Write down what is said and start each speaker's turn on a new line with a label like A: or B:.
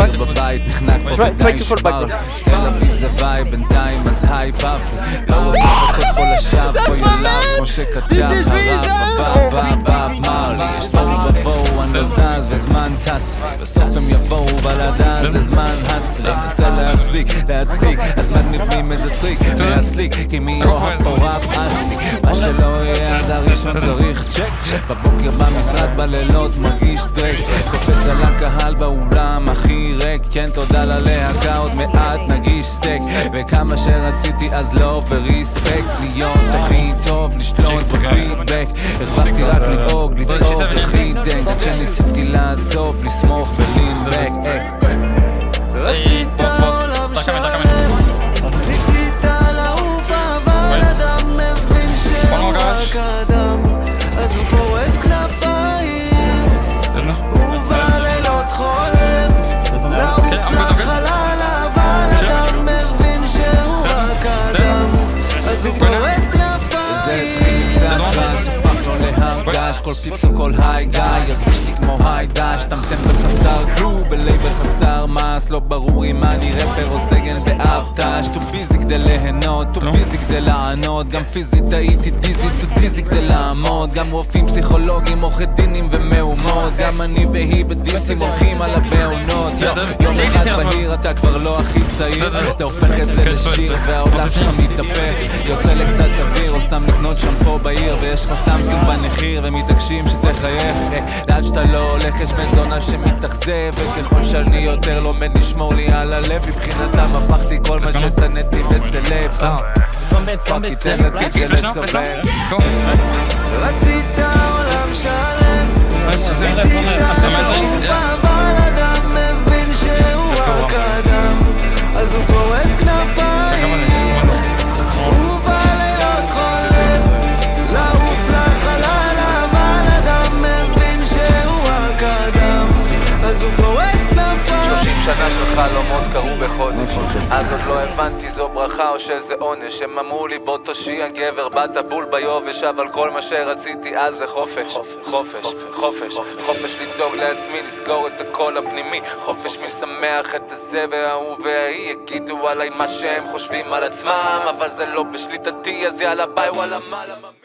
A: בבית נחנק פה בינתיים שמר תל אביב זה וייב בינתיים אז היי באפו לא רוצה לחכות פה לשווא פה ילב כמו שכתב הרב אמר לי יש בואו ובואו אני לא זז וזמן טס בסוף הם יבואו בלדה זה זמן הסלי נסה להחזיק להצחיק אז מגניבים איזה טריק להסליק כי מי אוהב פה ראפ אסלי מה שלא יהיה עד הראשון צריך צ'ק בבוקר במשרד בלילות מרגיש דרק קופץ על הקהל באולם הכי ריק כן תודה ללהקה עוד מעט נגיש סטייק וכמה שרציתי אז לא וריספקט להיות הכי טוב לשלוט בפידבק הרווחתי רק לדאוג לצעוק הכי דנק עד שניסיתי לעזוב לסמוך ולינבק
B: רצית עולם שלם ניסית לעוף אבל אדם מבין שהוא רק אדם אז הוא פורס כנפיים ובלילות חולם לעוף לחלל אבל אדם מבין שהוא רק אדם אז הוא פורס כנפיים
A: זה התחיל צעד רעש הפך לו להרגש כל פיפס או כל היי גיא ירגיש לי כמו היי דש טמטם בחסר כלום בלייבל חסר מס לא ברור אם אני רפר או סגן באבטש טו ביזי כדי ליהנות טו ביזי כדי לענות גם פיזית הייתי דיזי טו דיזי כדי לעמוד גם רופאים פסיכולוגים עורכי דינים ומהומות גם אני והיא בדיסים הולכים על הבעונות יום אחד בהיר אתה כבר לא הכי צעיר אתה הופך את זה לשיר והעולם שלך מתהפך יוצא לקצת אוויר או סתם לקנות שמפו בעיר ויש לך סמסונג בנחיר ומתעקשים שתחייך לאן שאתה לא הולך יש בן זונה שמתאכזב וככל שאני יותר לומד לשמור לי על הלב מבחינתם הפכתי כל מה ששנאתי בסלב פאקי תן לתיק לסובב
B: רצית עולם שלם ניסית לעוף אבל אדם מבין שהוא רק אדם אז הוא פורס כנפיים ובלילות חולם לעוף לחלל אבל אדם מבין שהוא רק אדם אז הוא פורס כנפיים
A: 30 שנה של חלומות קרו בחודש אז עוד לא הבנתי זו ברכה או שזה עונש הם אמרו לי בוא תושיע גבר באת בול ביובש אבל כל מה שרציתי אז זה חופש חופש חופש חופש לדאוג לעצמי לסגור את הקול הפנימי חופש מלשמח את הזה וההוא וההיא יגידו עליי מה שהם חושבים על עצמם אבל זה לא בשליטתי אז יאללה ביי וואלה מה